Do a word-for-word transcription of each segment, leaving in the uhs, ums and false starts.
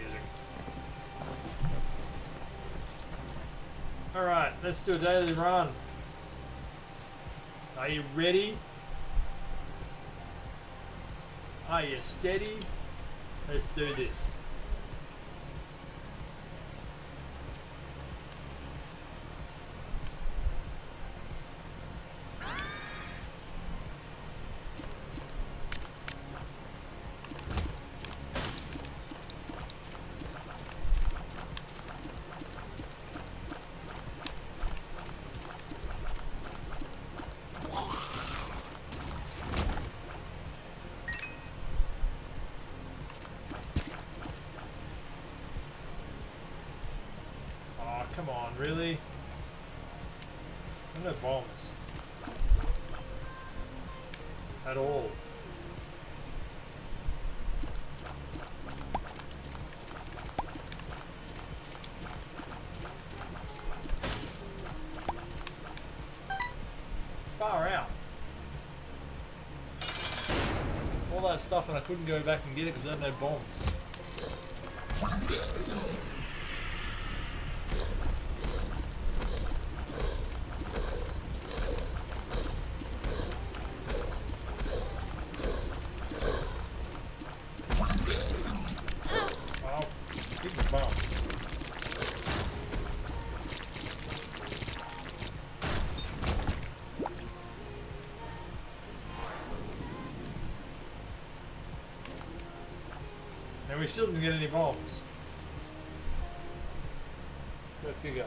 music. Alright, let's do a daily run. Are you ready? Are you steady? Let's do this. Come on, really? No bombs. At all. Far out. All that stuff and I couldn't go back and get it because there had no bombs. And we still didn't get any bombs. Go figure.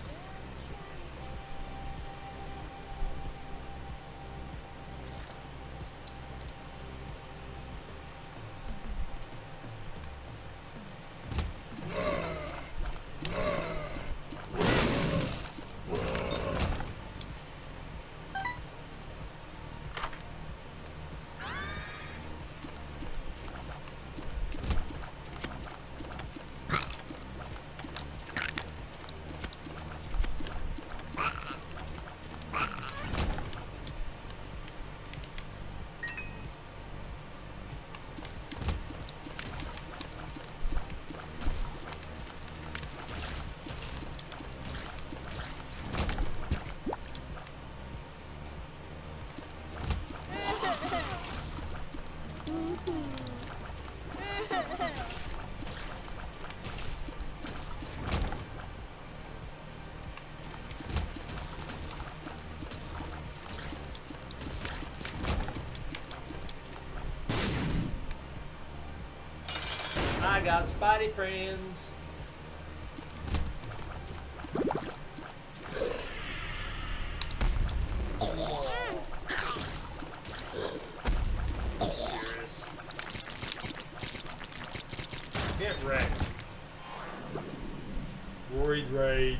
I got spidey friends. Serious. Get wrecked. Roid rage.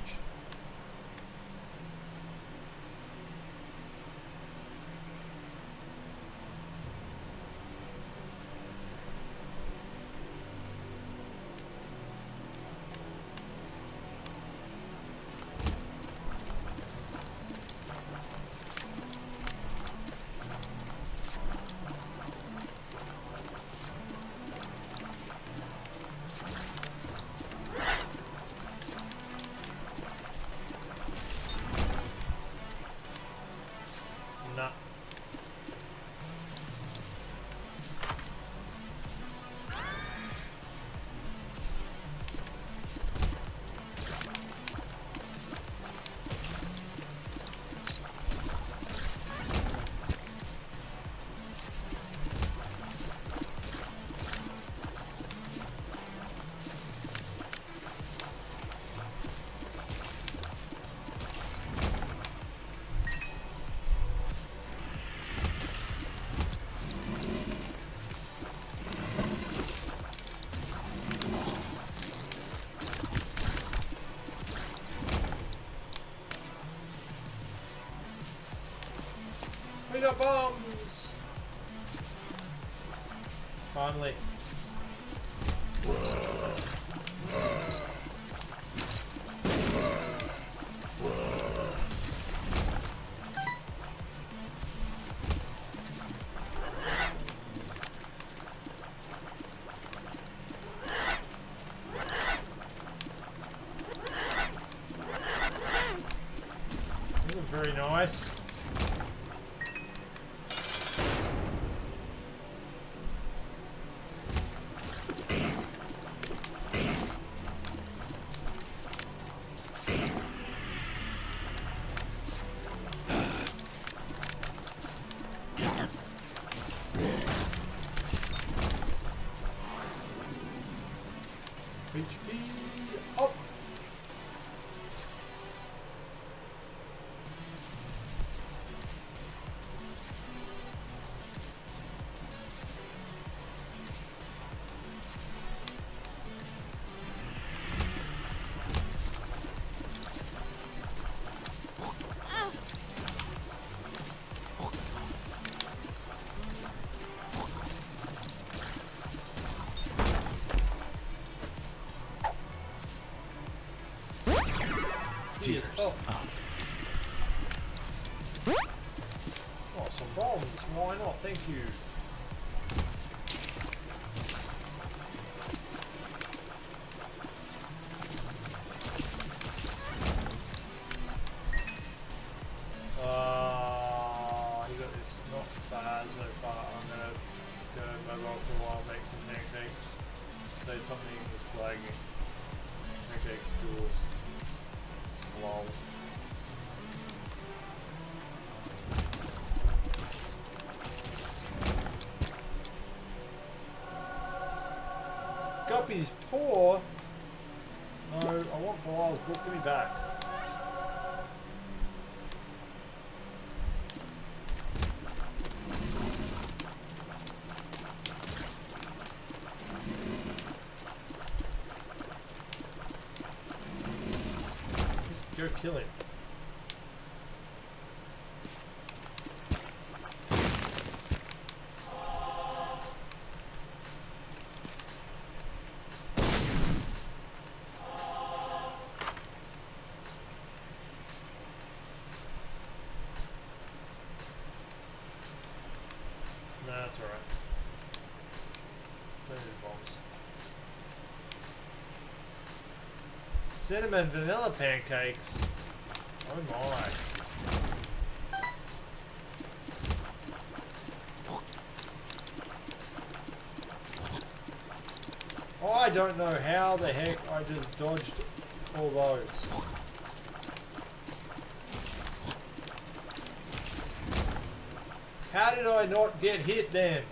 We got bombs! Finally. Very nice. H P up. Cheers. Oh. Oh. Oh, some bombs. Why not? Thank you. Uh, you got this. Not bad so far. I'm gonna go mobile for a while, make some pancakes. Say something that's lagging. Pancakes, tools. Lol. Guppy's poor. No, I want Bilal's book. Give me back. Just go kill him. Nah, that's alright. Plenty of bombs. Cinnamon vanilla pancakes. Oh my. Oh, I don't know how the heck I just dodged all those. How did I not get hit then?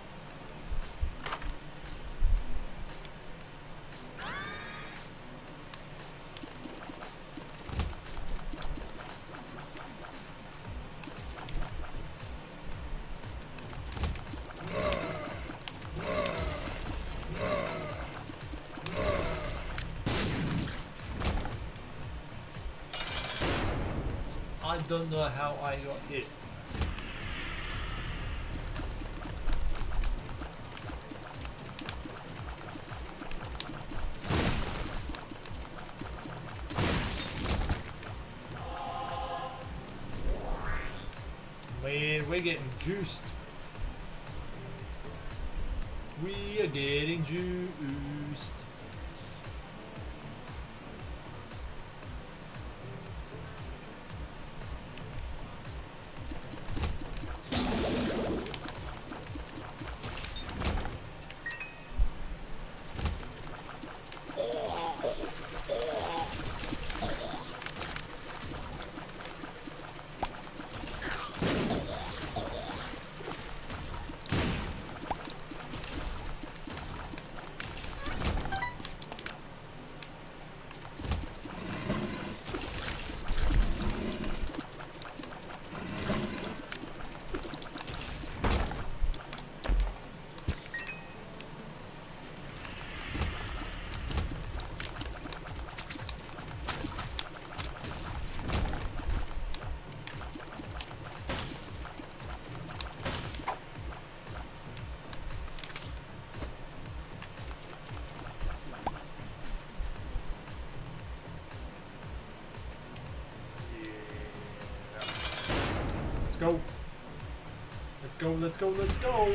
I don't know how I got hit. Man, we're getting juiced. We are getting juiced. Go. Let's go, let's go, let's go.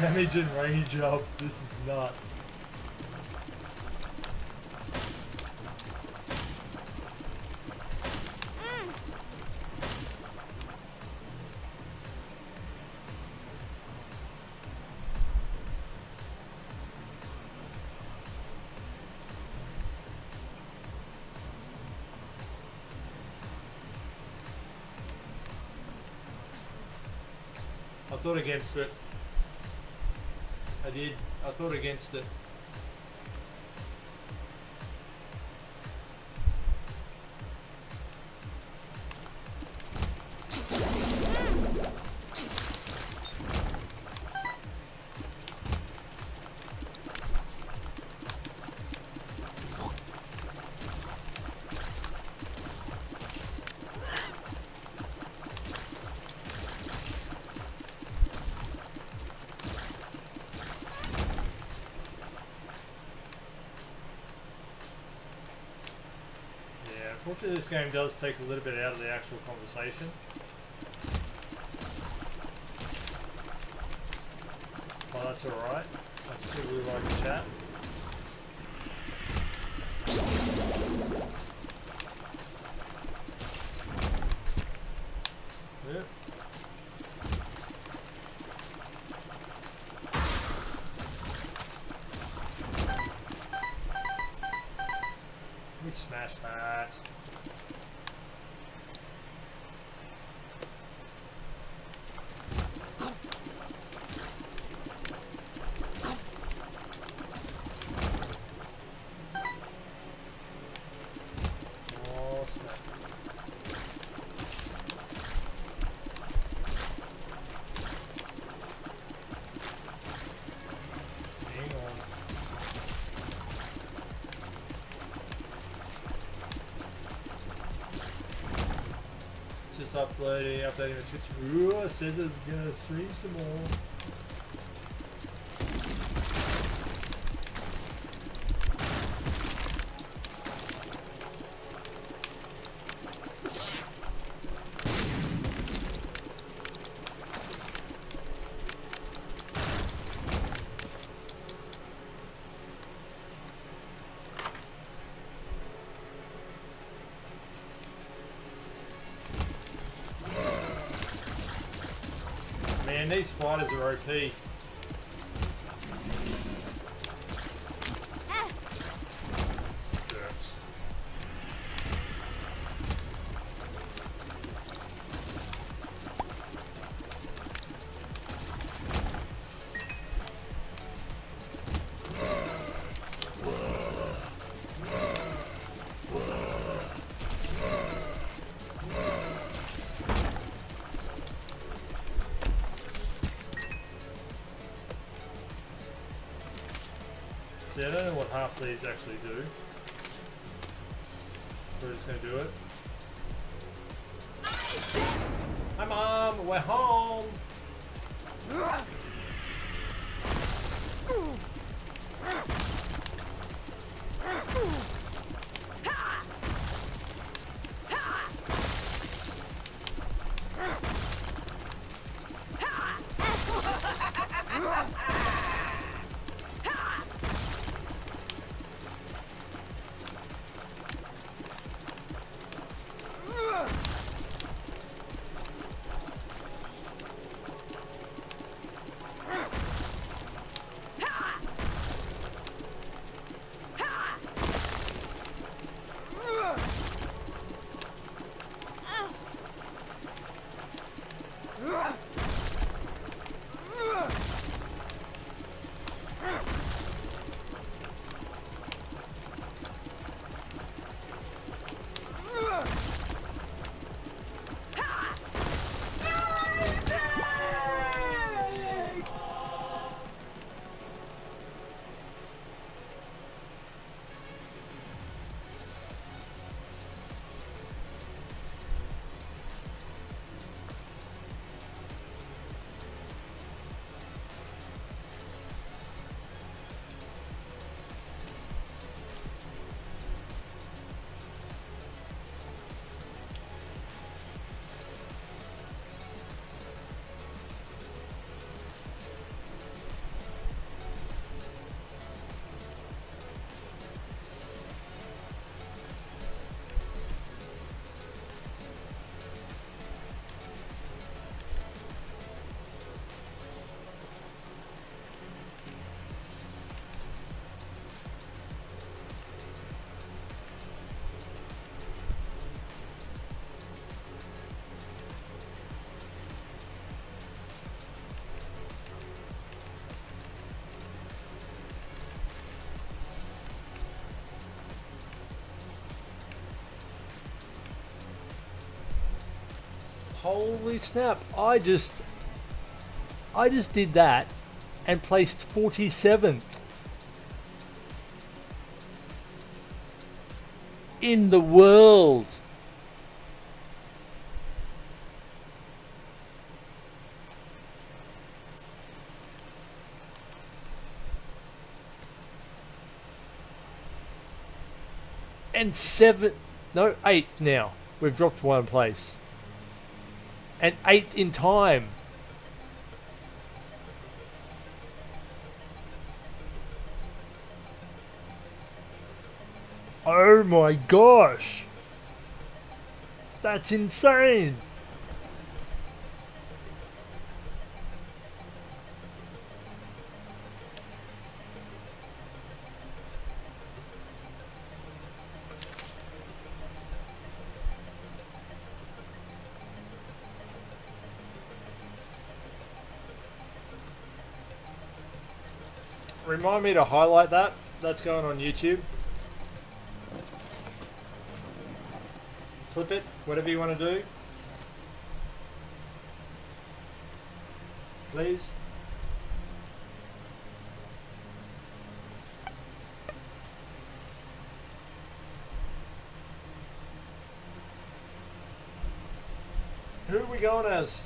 damage and range up. This is nuts. I thought against it. I did. I thought against it. Unfortunately, this game does take a little bit out of the actual conversation. Well, that's alright. I still really like the chat. Yep. We smashed that. Uploading, updating the Twitch. Ooh, it says it's gonna stream some more. Man, these spiders are O P. Yeah, I don't know what half these actually do. We're just gonna do it. Hi Mom, we're home! Holy snap! I just, I just did that, and placed forty-seventh in the world. And seven, no, eighth now. We've dropped one place. And eighth in time. Oh my gosh. That's insane. Remind me to highlight that. That's going on YouTube. Clip it, whatever you want to do. Please. Who are we going as?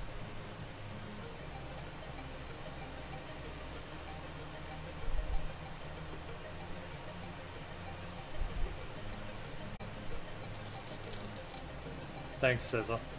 Thanks, Cesar.